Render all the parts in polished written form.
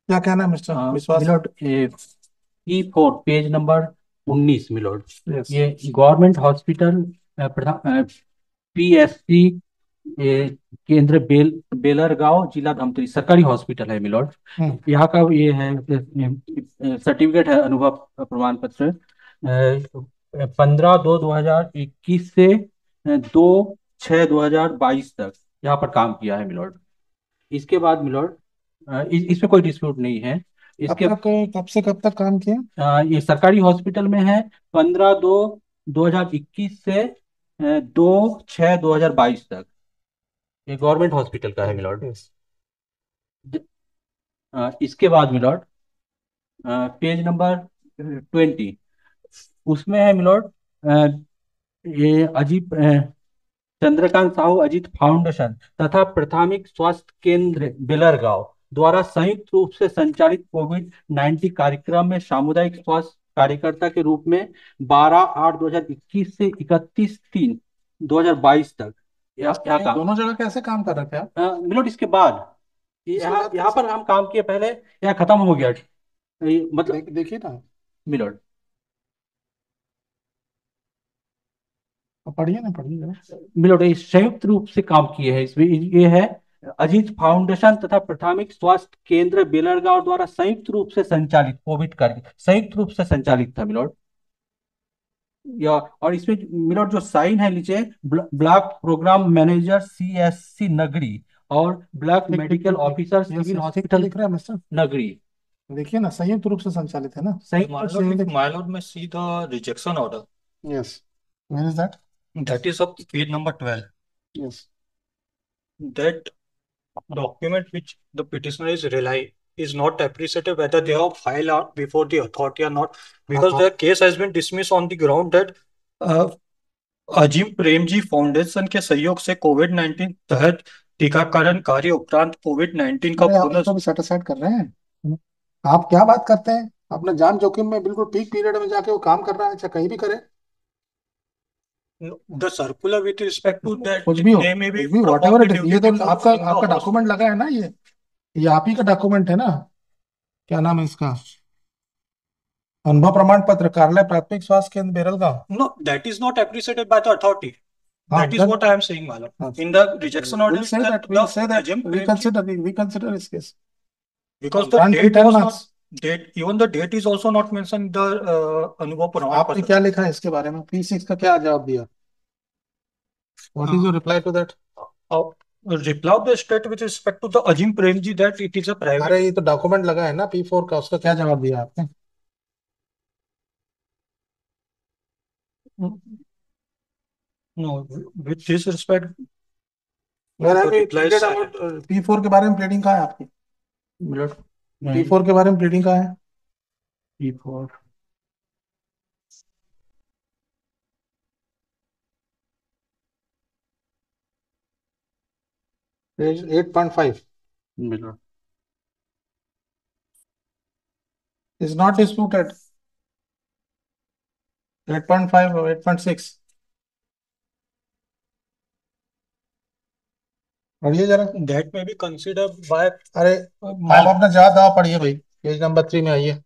क्या कहना है mister Vishwas? Milord E4 page number 19 milord. Yes. ये गवर्नमेंट हॉस्पिटल PSC केंद्र बेलरगांव जिला धमतरी सरकारी हॉस्पिटल है मिलोड। हम्म। यहाँ का ये है सर्टिफिकेट है अनुभव प्रमाण पत्र 15/2/2021 से 2/6/2022 तक यहाँ पर काम किया है मिलोड। इसके बाद मिलोड इसमें कोई डिस्प्यूट नहीं है। कब इसके तक, कब से कब तक काम किया? ये सरकारी हॉस्पिटल में है 15/2/2021 से 2/6/2022 तक। ये गवर्नमेंट हॉस्पिटल का है मिलोड। यस। इसके बाद मिलोड पेज नंबर 20 उसमें है मिलोड ये अजीब चंद्रकांत साहू अजीत फाउंडेशन तथा प्राथमिक स्वास्थ्य केंद्र बेलरगांव द्वारा संयुक्त रूप से संचालित कोविड-19 कार्यक्रम में सामुदायिक स्वास्थ्य कार्यकर्ता के रूप में 12/8/2021 से 31/3/2022 तक यहाँ ये काम। दोनों जगह कैसे काम कर रहे थे आप? मिलोड इसके बाद इसके यहाँ बाद यहाँ कैसे? पर हम काम किए पहले यहाँ खत्म हो गया मतलब देखिए ना। मिलोड। अब पढ़िए ना, पढ़िए जरा। मिलोड ये संयुक्त रूप से काम किए हैं इसमें ये है अजीत फाउंडेशन तथा प्राथमिक स्वास्थ्य केंद्र बेलरगांव द्वारा संयुक्त रूप से संचालित कोविड कार्य संयुक्त रूप से संचालित था मिलोड। या और इसमें मिलोड जो साइन है नीचे ब्लॉक प्रोग्राम मैनेजर CSC नगरी और ब्लॉक ठीक ठीक मेडिकल ठीक ठीक। ऑफिसर यस सिविल यस, ठीक हॉस्पिटल दिख रहा है मिस्टर। नगरी। देखिए ना, संयुक्त रूप से संचालित है ना। संयुक्त My रूप lord, से my lord, may see the rejection order. Yes. Where is that? That is of page number 12. Yes. That document which the petitioner is rely is not appreciated whether they have filed out before the authority or not, because their case has been dismissed on the ground that uh, Azim Premji Foundation के सहयोग से कोविड-19 तहत टीकाकरण कार्य उपरांत कोविड-19 का अरे आप पुनः इसको भी सेटिस्फाइड कर रहे हैं? आप क्या बात करते हैं? अपने जान जोखिम में बिल्कुल पीक पीरियड में जाके वो काम कर रहा है, चाहे कहीं भी करे। the circular with respect to that कुछ भी हो, they may be कुछ भी, what perform ever the it is, duty ये तो before आपका in the आपका hospital. डॉक्यूमेंट लगा है ना ये आप ही का डॉक्यूमेंट है ना। क्या नाम है इसका? अनुभव प्रमाण पत्र, कार्यालय प्राथमिक स्वास्थ्य केंद्र बेरलगांव। No, that is not appreciated by the authority. हाँ That is then, what I am saying, Malam. हाँ, In the rejection order, we'll say that that, the we'll say that Ajim we Premji, consider, we consider this case. because the Grant date ten was not marks. date, even the date is also not mentioned in the Anubhav Praman आपने Patra. क्या लिखा है इसके बारे में? P6 का क्या जवाब दिया? What is your reply to that? Uh, reply of the state with respect to the Ajim Premji that it is a private. अरे ये तो डॉक्यूमेंट लगा है ना P4 का, उसका क्या जवाब दिया आपने? No, with this respect, Where have the you reply is pleaded silent. about P4 के बारे में प्लीडिंग कहाँ है आपकी? मिलोड P4 के बारे में प्लीडिंग कहाँ है? E4 page 8.5 milord is not disputed. 8.5 or 8.6 पढ़िए जरा। That may be considered by अरे आप अपना जवाब दवा पढ़िए भाई, पेज नंबर 3 में आइए।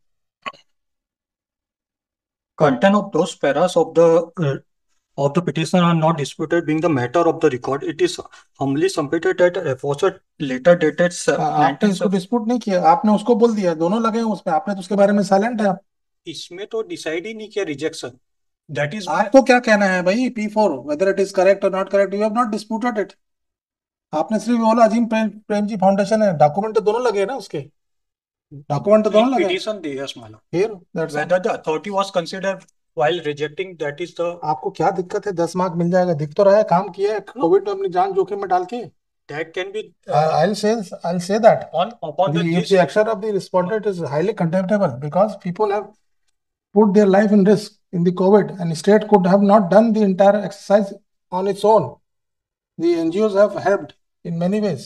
content of those paras of the petition are not disputed, being the matter of the record. It is humbly submitted that aforesaid letter dated आपने 19 इसको डिस्प्यूट नहीं किया, आपने उसको बोल दिया, दोनों लगे हैं उसमें, आपने तो उसके बारे में साइलेंट है आप। इसमें तो डिसाइड ही नहीं किया रिजेक्शन। दैट इज आपको क्या कहना है भाई? P4 whether it is correct or not correct, you have not disputed it. आपने सिर्फ बोला अजीम प्रेम जी फाउंडेशन है, डॉक्यूमेंट तो दोनों लगे हैं ना उसके, डॉक्यूमेंट तो दोनों लगे हैं। पिटीशन दी यस माला फिर that's all. whether the authority was considered while rejecting, that is the आपको क्या दिक्कत है? 10 मार्क मिल जाएगा, दिख तो रहा है काम किया है कोविड में अपनी जान जोखिम में डाल के। that can be I'll say that upon the if the action of the respondent is highly contemptible because people have put their life in risk in the COVID and state could have not done the entire exercise on its own. The NGOs have helped in many ways.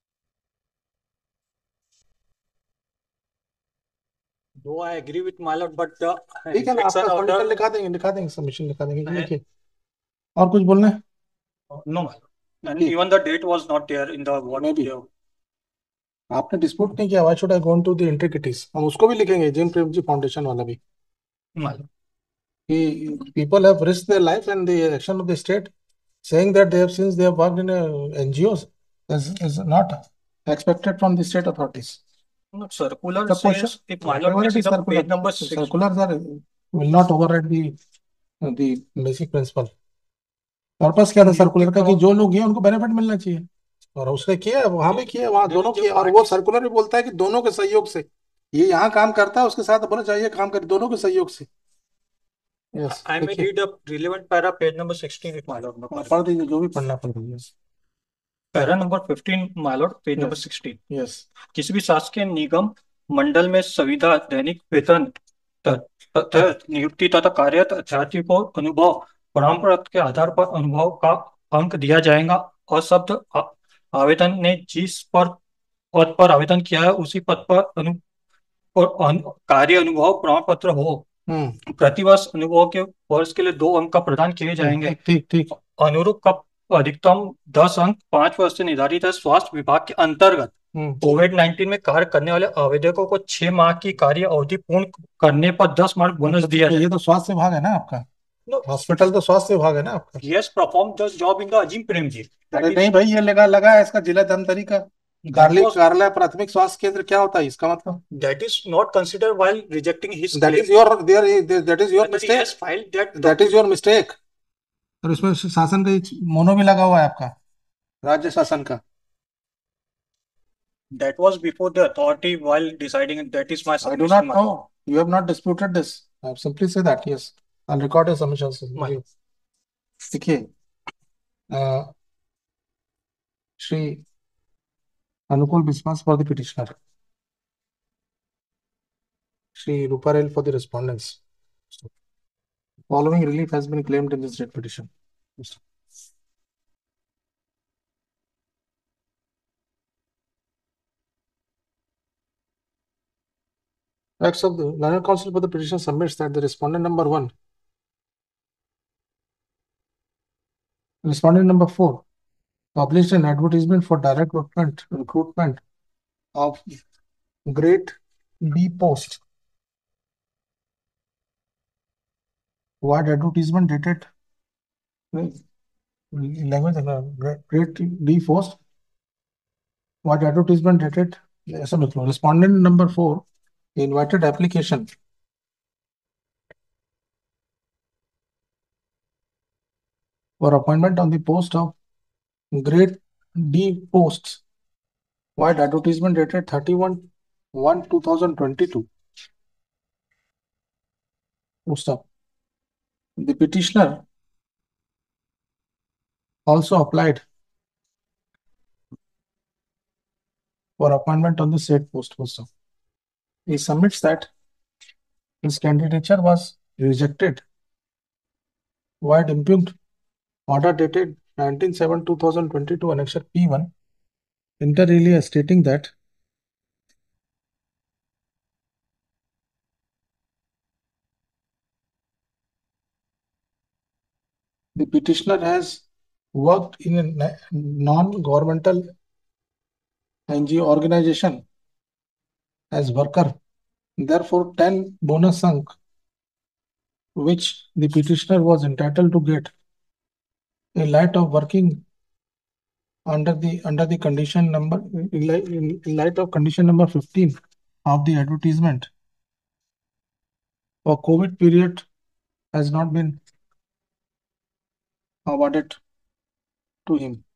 though I agree with my lord, but the ठीक है ना, आपका rejection submission order लिखा देंगे, submission लिखा देंगे, है। लिखिए। और कुछ बोलना है? no my lord, and ठीक। even the date was not there in the what Maybe. they have आपने डिस्प्यूट नहीं किया, why should I go into the intricacies? हम उसको भी लिखेंगे, जिन प्रेमजी फाउंडेशन वाला भी, मालूम। कि people have risked their life and the action of the state, saying that they have, since they have worked in NGOs, is not expected from the state authorities. No, circular The question, says, if Malok whatever can it see is, the circular, page number 6. circulars are will not override the basic principle. Purpose क्या था circular का? कि जो लोग हैं उनको benefit मिलना चाहिए, और उसने किया, वहां भी किया, वहां दोनों किया, और वो सर्कुलर भी बोलता है कि दोनों के सहयोग से, ये यहाँ काम करता है, उसके साथ बोला चाहिए काम करे, दोनों के सहयोग से। Yes, I may read a relevant para, page number 16, if my lord. पढ़ दीजिए, जो भी पढ़ना पड़ रही है। Para number 15, my lord, page number 16। Yes, किसी भी शासकीय निगम मंडल में संविदा दैनिक वेतन नियुक्ति तथा कार्यरत अभ्यर्थी को अनुभव प्रमाण पत्र के आधार पर अनुभव का अंक दिया जाएगा, और शब्द आवेदन ने जिस पद पर आवेदन किया है उसी पद पर कार्य अनुभव प्रमाण पत्र हो। प्रतिवर्ष अनुभव के वर्ष के लिए 2 अंक का प्रदान किए जाएंगे। ठीक ठीक। अनुरूप का अधिकतम 10 अंक 5 वर्ष से निर्धारित है। स्वास्थ्य विभाग के अंतर्गत कोविड-19 में कार्य करने वाले आवेदकों को 6 माह की कार्य अवधि पूर्ण करने पर 10 मार्क बोनस दिया जाए। ये तो स्वास्थ्य विभाग है ना आपका? हॉस्पिटल तो स्वास्थ्य विभाग है ना आपका? Yes, perform the job in the Azim Premji. अरे नहीं भाई, ये लगा है इसका जिला धमतरी का कार्यालय प्राथमिक स्वास्थ्य केंद्र, क्या होता है इसका मतलब? That is not considered while rejecting his that claim. is your that is your But he mistake. has filed that is your mistake. और इसमें शासन का मोनो भी लगा हुआ है आपका, राज्य शासन का। That was before the authority while deciding. That is my submission. I do not know. You have not disputed this. I have simply said that. Yes, I'll record your submissions. देखिए, श्री अनुकूल विश्वास for the petitioner, Shri Ruparel for the respondents. Following relief has been claimed in this writ petition. Acts of the Learned Counsel for the petition submits that the respondent number 1, respondent number 4 published an advertisement for direct recruitment of grade B post. What advertisement dated language grade D post? What advertisement dated? Respondent number 4 invited application for appointment on the post of grade D posts. What advertisement dated 31/1/2022? Post up. The petitioner also applied for appointment on the said post also. He submits that his candidature was rejected while impugned order dated 19/7/2022 annexure P1 inter alia stating that the petitioner has worked in a non-governmental NGO organization as worker. Therefore, 10 bonus sunk, which the petitioner was entitled to get in light of working under the condition number, in light of condition number 15 of the advertisement for COVID period, has not been awarded to him.